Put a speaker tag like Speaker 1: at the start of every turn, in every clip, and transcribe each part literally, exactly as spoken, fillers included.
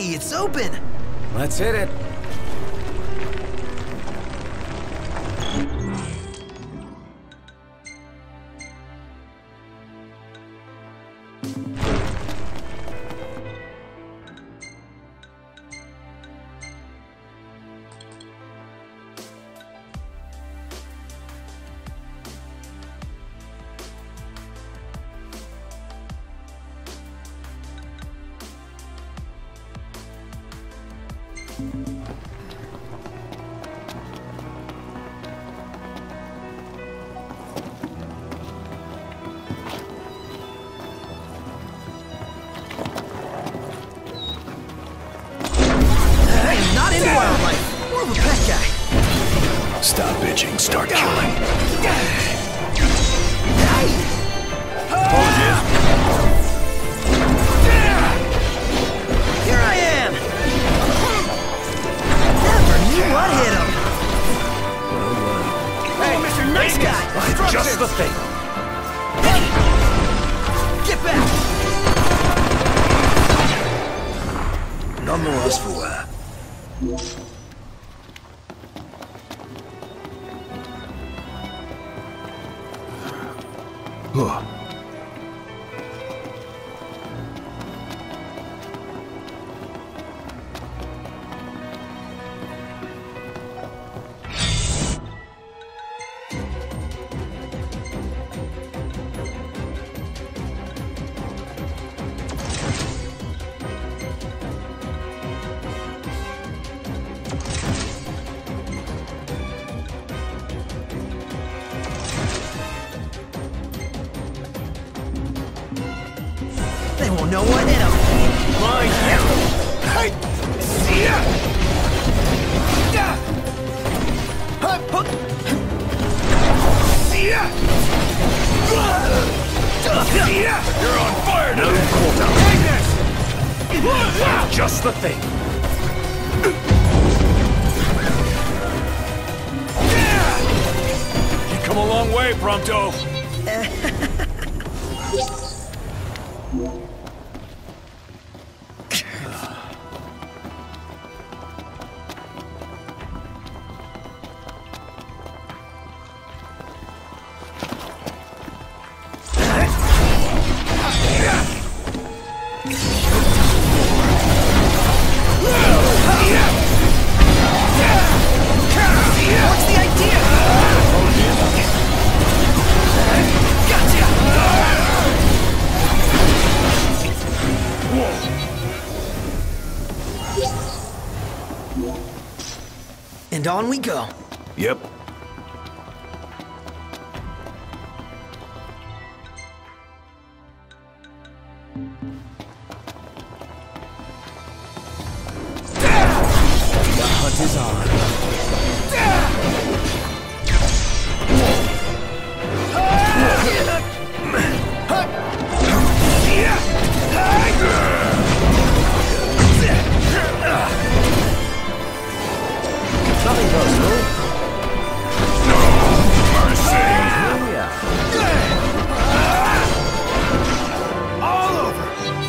Speaker 1: Hey, it's open!
Speaker 2: Let's hit it.
Speaker 3: Stop bitching, start killing.
Speaker 1: Apologies. Here I am! Never knew what hit him! Hey, Mister Nice Guy!
Speaker 2: Just the thing.
Speaker 1: Get back!
Speaker 3: None the worse for wear. Huh.
Speaker 1: They won't know what hit him!
Speaker 2: Mine.
Speaker 3: Hey! See ya! See ya! See ya! You're on fire now!
Speaker 2: No quarter.
Speaker 3: Take this!
Speaker 2: Just the thing.
Speaker 3: You come a long way, Prompto.
Speaker 1: What's the idea? Gotcha! And on we go.
Speaker 3: Yep.
Speaker 2: The hunt is on. Nothing personal.
Speaker 3: No mercy.
Speaker 2: Yeah.
Speaker 3: All over.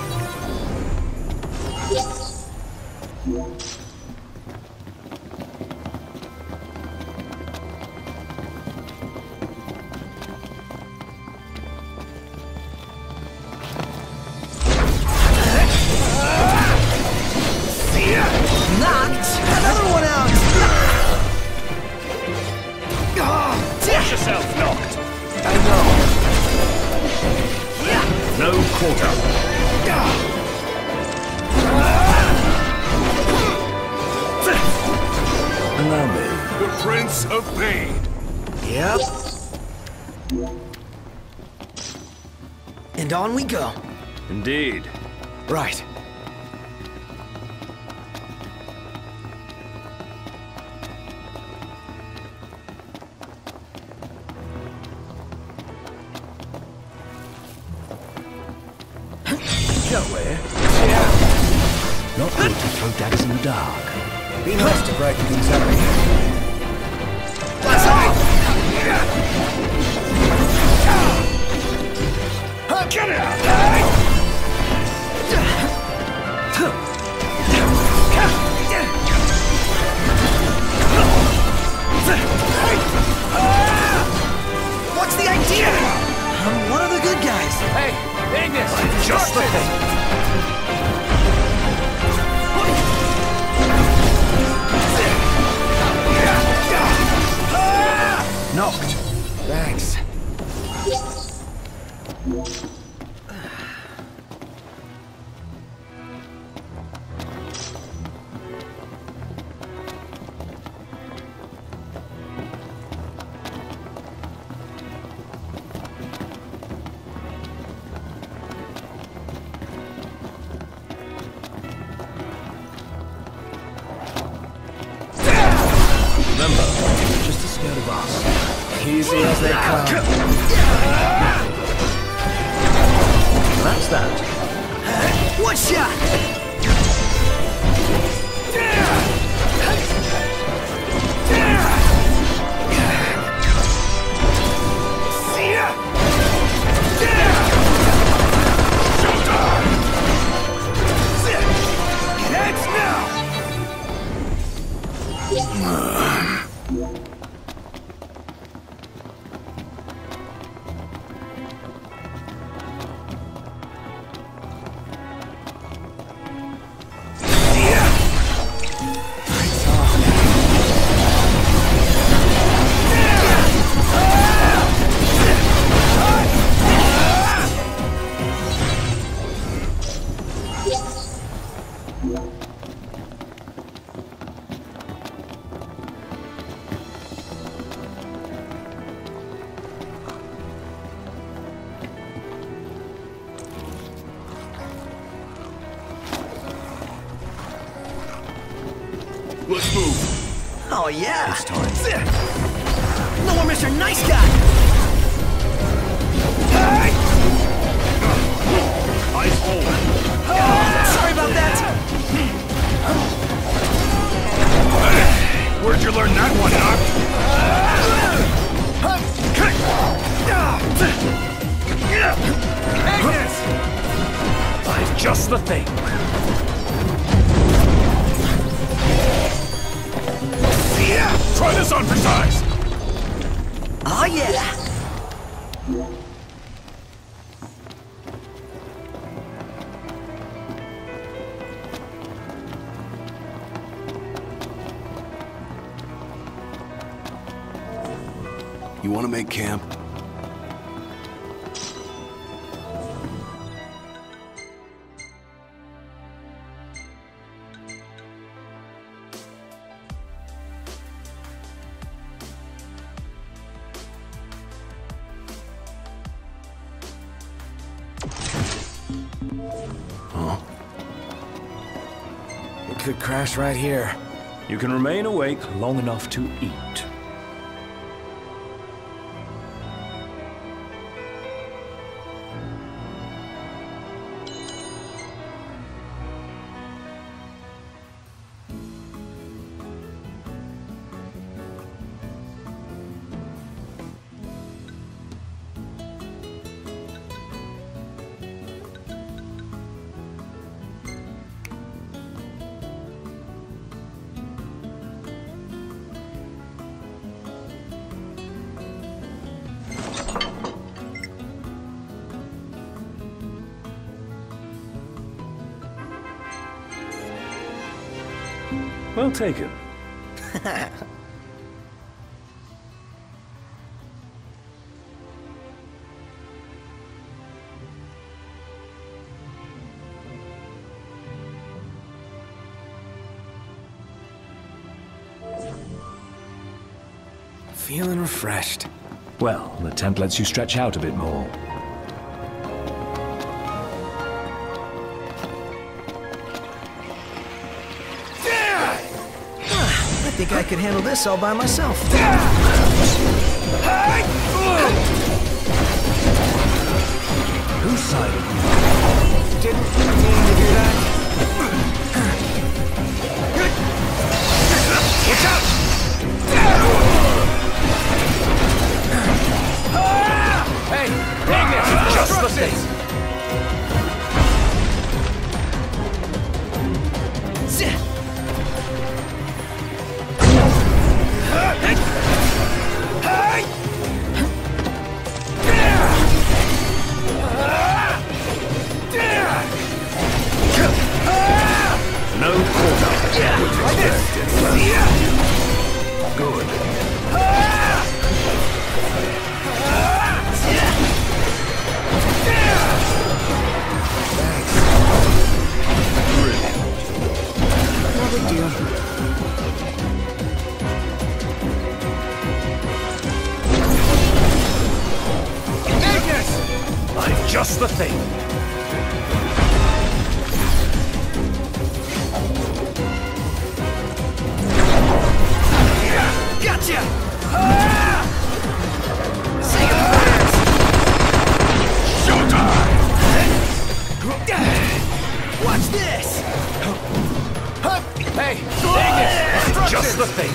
Speaker 1: Knocked another one out!
Speaker 3: Watch yourself, knocked.
Speaker 2: I know.
Speaker 1: Yeah.
Speaker 2: No quarter. Allow me.
Speaker 3: The Prince of Pain.
Speaker 2: Yep.
Speaker 1: And on we go.
Speaker 2: Indeed. Right. Joey.
Speaker 1: Yeah.
Speaker 2: Not good to throw daggers in the dark.
Speaker 1: Be nice to break things up.
Speaker 3: Let's off! Get it out!
Speaker 1: What's the idea? I'm one of the good guys.
Speaker 3: Hey, Ignis! Just the thing!
Speaker 2: Knocked.
Speaker 1: Thanks.
Speaker 2: Remember, just a scared of us.
Speaker 1: Easy as they come.
Speaker 2: That's that.
Speaker 1: One shot!
Speaker 3: Let's move.
Speaker 1: Oh yeah!
Speaker 2: It's time.
Speaker 1: No more Mister Nice Guy!
Speaker 3: Eyes hold.
Speaker 1: Sorry about that!
Speaker 3: Hey, where'd you learn that one, Ignis! I've just the thing. Try this on for size!
Speaker 1: Oh yeah!
Speaker 2: You want to make camp? Huh?
Speaker 1: It could crash right here.
Speaker 2: You can remain awake long enough to eat. Well taken.
Speaker 1: Feeling refreshed.
Speaker 2: Well, the tent lets you stretch out a bit more.
Speaker 1: I think I could handle this all by myself.
Speaker 2: Whose side are you?
Speaker 1: Didn't mean to do that.
Speaker 3: Watch out! Hey, Ignis! Just the thing!
Speaker 1: Zit. you.
Speaker 3: Magnus! I'm just the thing.
Speaker 1: Gotcha! Ah! Say your prayers!
Speaker 3: Showtime!
Speaker 1: Watch this!
Speaker 3: Hey, Magnus! I'm just the thing.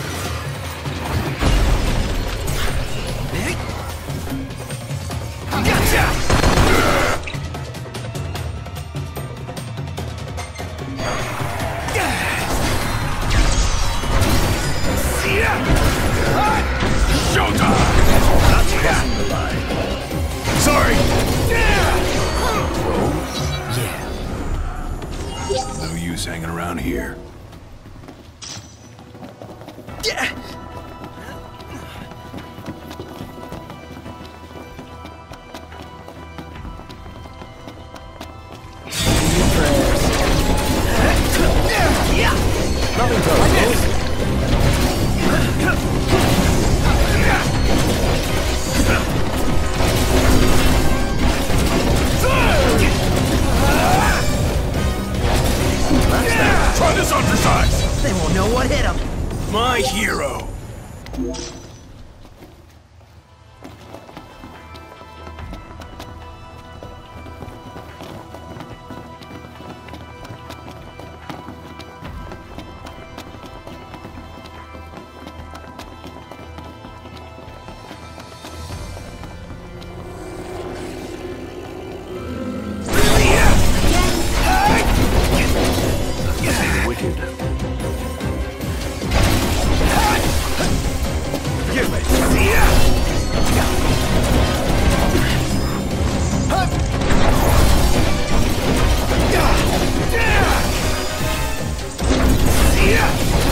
Speaker 1: Gotcha! See ya!
Speaker 3: Showtime! That's crossing the line. Sorry!
Speaker 1: Yeah.
Speaker 3: No use hanging around here.
Speaker 1: Yeah.
Speaker 2: Nothing to
Speaker 3: Try this on for size!
Speaker 1: They won't know what hit them.
Speaker 3: My hero!
Speaker 2: wicked.
Speaker 3: Give me! See ya! See ya!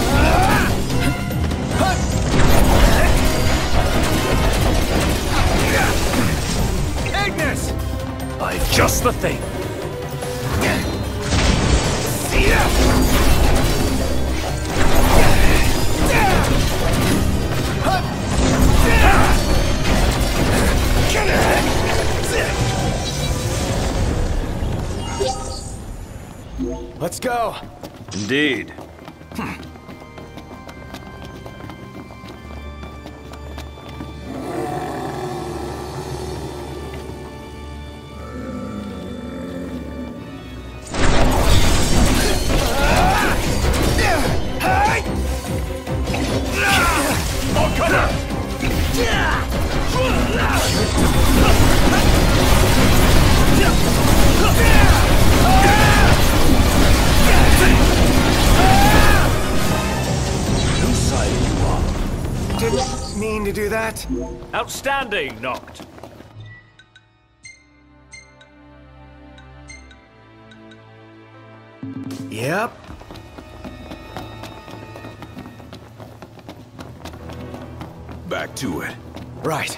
Speaker 3: Agnes! I'm just the thing. See ya!
Speaker 1: Let's go.
Speaker 2: Indeed.
Speaker 1: Didn't mean to do that.
Speaker 2: Outstanding, Noct.
Speaker 1: Yep.
Speaker 3: Back to it.
Speaker 1: Right.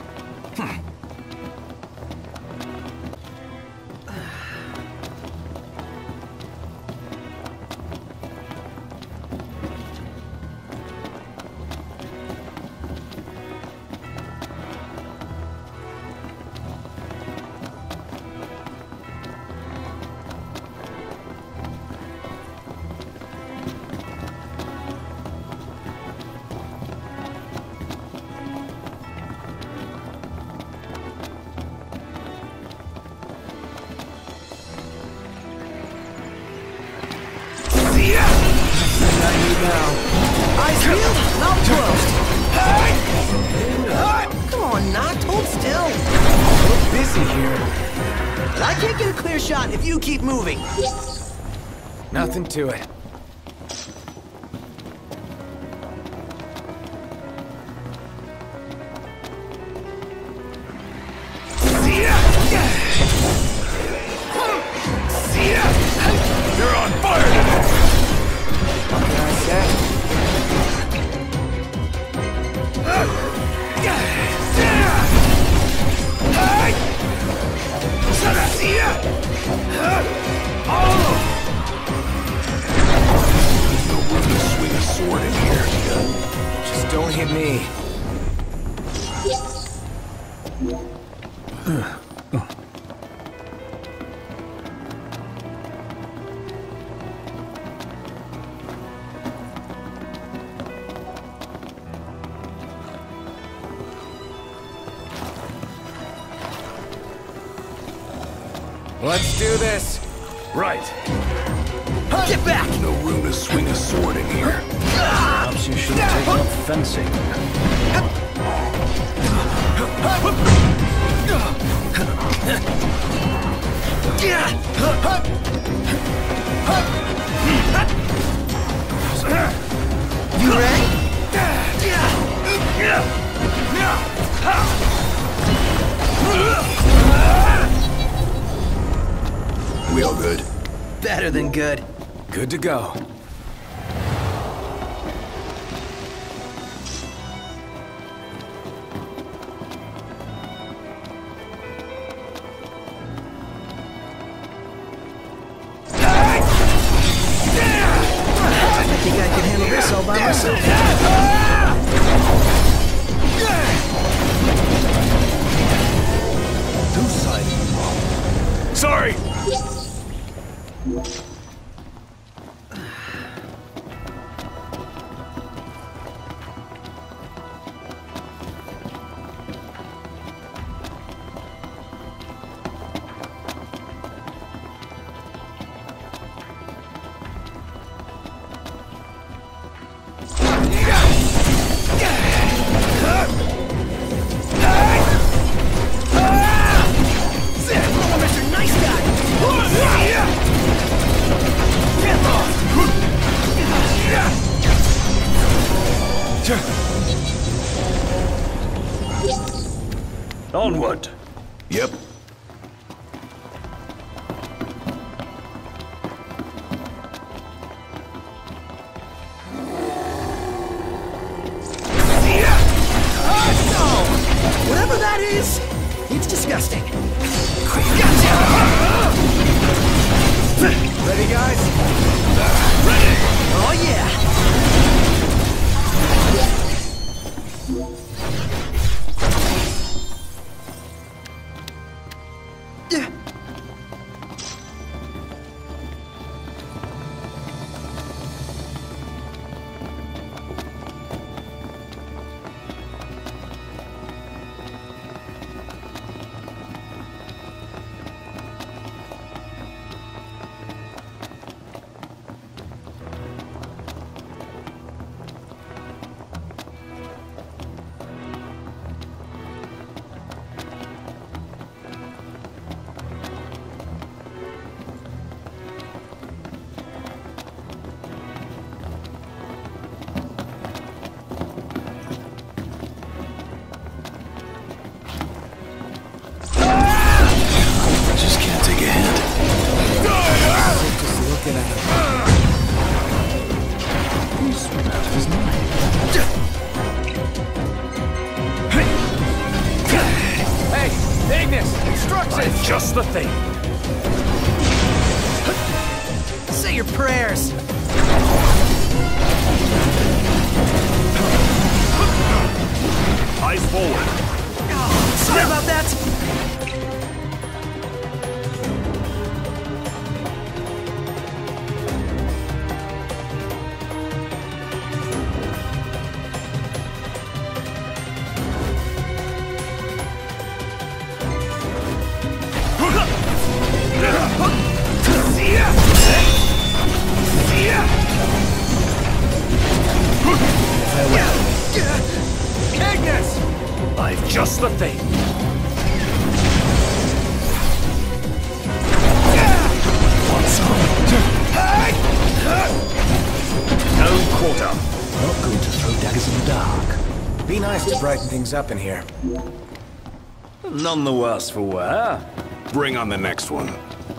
Speaker 1: Eyes peeled, mouth closed. Come on, Noct, hold still. We're busy here. I can't get a clear shot if you keep moving. Nothing to it.
Speaker 3: See ya! See ya! You're on fire today!
Speaker 1: What can I say?
Speaker 3: See ya! Oh! Let's do this.
Speaker 2: Right.
Speaker 1: Get back!
Speaker 3: No room to swing a sword in here.
Speaker 2: Perhaps you should take up fencing.
Speaker 1: You ready?
Speaker 3: We all good?
Speaker 1: Better than good.
Speaker 3: Good to go.
Speaker 1: I think I can handle this all by myself.
Speaker 3: Whose side are you on?
Speaker 2: Sorry!
Speaker 1: Mister Nice Guy!
Speaker 2: Onward!
Speaker 3: Yep.
Speaker 1: Whatever that is, it's disgusting.
Speaker 3: Ready, guys?
Speaker 1: Oh yeah! Yeah.
Speaker 3: Just can't take a hint. Just looking at him. He's out of his mind. Hey, Ignis! Instructions!
Speaker 2: Just the thing.
Speaker 1: Say your prayers.
Speaker 2: Eyes forward.
Speaker 1: Sorry about that.
Speaker 3: Ignis!
Speaker 2: I've just the thing.
Speaker 3: Want some?
Speaker 2: No quarter.
Speaker 3: Not going to throw daggers in the dark. Be nice to brighten things up in here.
Speaker 2: None the worse for wear.
Speaker 3: Bring on the next one.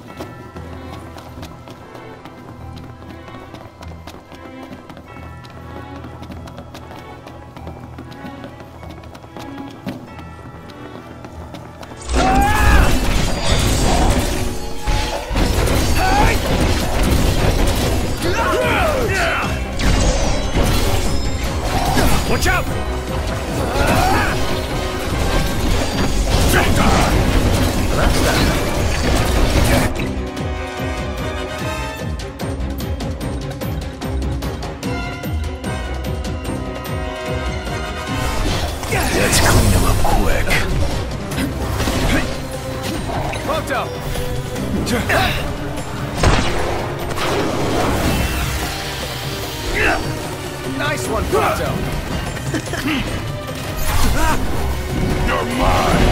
Speaker 2: Watch out!
Speaker 3: That's that. Let's clean him up quick. Moto!
Speaker 1: Nice one, Proto.
Speaker 3: You're mine!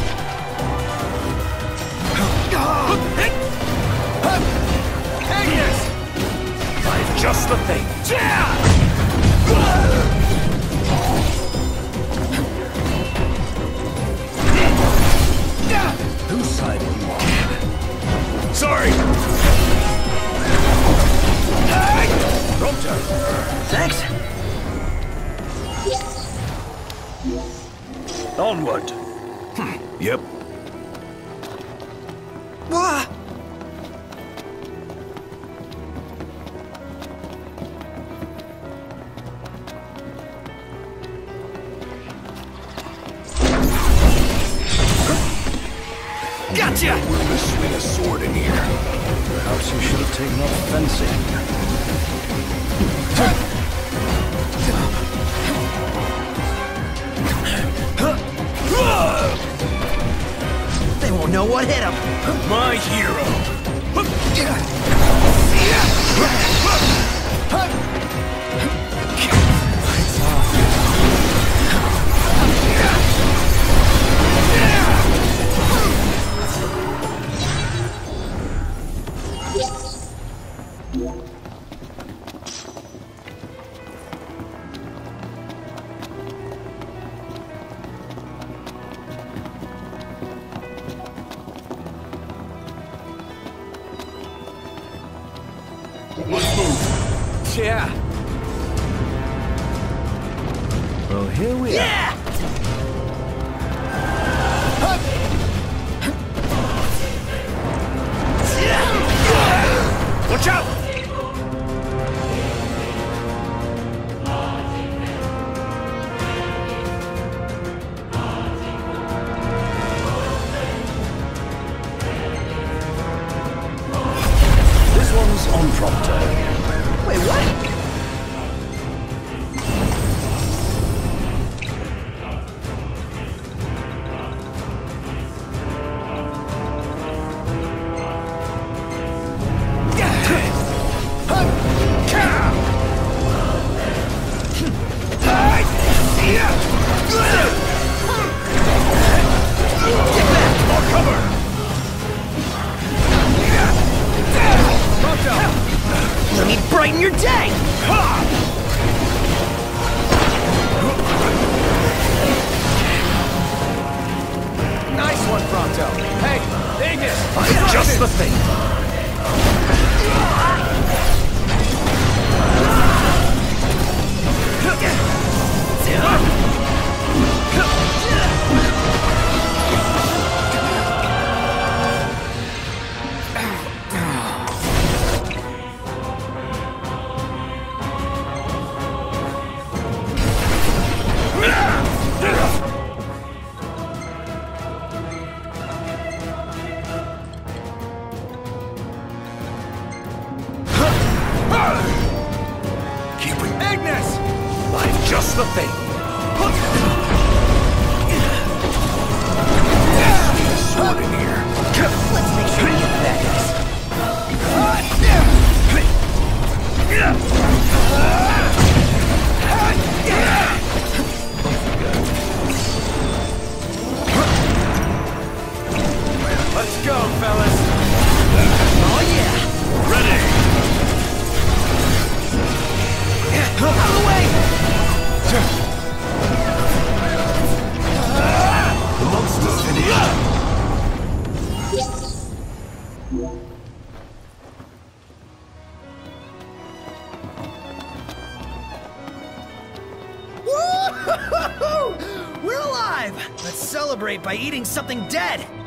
Speaker 1: Agnes!
Speaker 2: I've just the thing. Whose side are you on?
Speaker 3: Sorry!
Speaker 2: Prompto!
Speaker 1: Thanks.
Speaker 2: Onward!
Speaker 3: Yep.
Speaker 1: Wah! Gotcha!
Speaker 3: Will to swing a sword in here.
Speaker 2: Perhaps you should have taken up fencing.
Speaker 1: They won't know what hit them.
Speaker 3: My hero!
Speaker 2: Let's move.
Speaker 1: Yeah.
Speaker 2: Well, here we are.
Speaker 1: Yeah!
Speaker 3: Watch out!
Speaker 2: This one's on Prompto.
Speaker 1: Wait, what? Let me brighten your day! Nice one, Prompto. Hey, Ignis!
Speaker 2: I'm just the thing.
Speaker 3: Keep it.
Speaker 1: Ignis!
Speaker 2: I'm just the thing.
Speaker 3: Swing a sword in here.
Speaker 1: Let's make sure we get the bad guys.
Speaker 2: Let's go, fellas.
Speaker 1: Oh yeah!
Speaker 3: Ready!
Speaker 1: Out of the way!
Speaker 3: The monster's finished.
Speaker 1: Woo-hoo-hoo-hoo! We're alive! Let's celebrate by eating something dead!